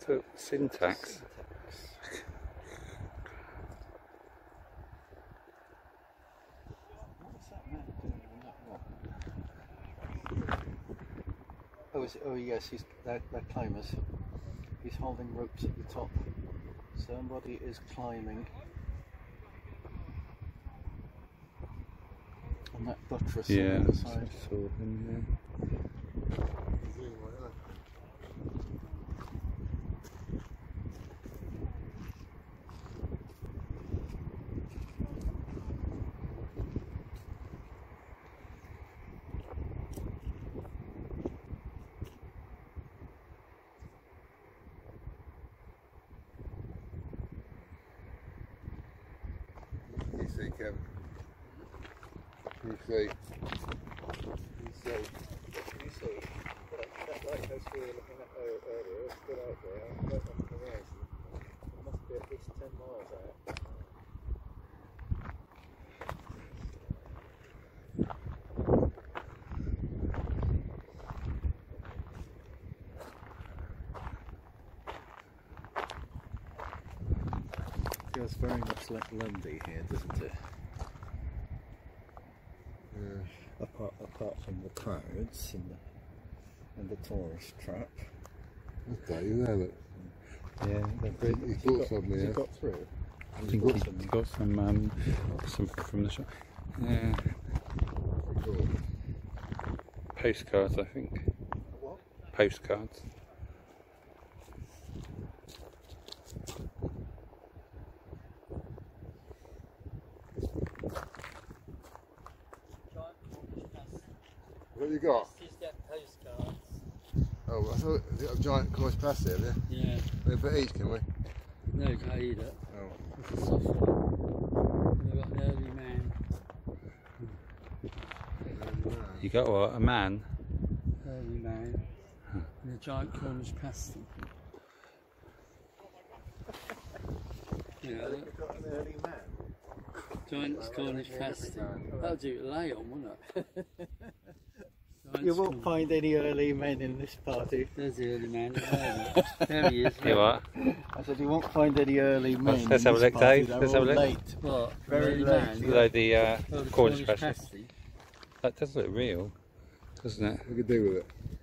syntax. What's that man doing on that rock? Oh, oh yes, they're climbers. He's holding ropes at the top. Somebody is climbing on that buttress on the other side. I saw him, yeah. You see, Kevin. You see. That lighthouse we were looking at earlier, it's still out there. Right on the horizon. It must be at least 10 miles out. Feels very much like Lundy here, doesn't it? Yeah. Apart from the crowds and the tourist trap. Okay, you know it. Yeah, He got something Has he here. got through? I think he's got some from the shop. Yeah, Cool. postcards, I think. What? Postcards. What you got? Just get postcards. Oh, I thought you got a giant course pass there, yeah? Yeah. We put each, can we? No, can't eat it. Oh. It's a soft one. They've got an early man. You got what? A man? Early man. And a giant Cornish pasty. You know, You've got an early man. giant Cornish pasty. That'll do lay on, wouldn't it? You won't find any early men in this party. There's the early man. There he is. You what? I said you won't find any early men. Let's have a look, Dave. Let's have a look. Late. What? Very Early late. man? Like the Oh, the Cornish pasty. That does look real, doesn't it? What can we do with it?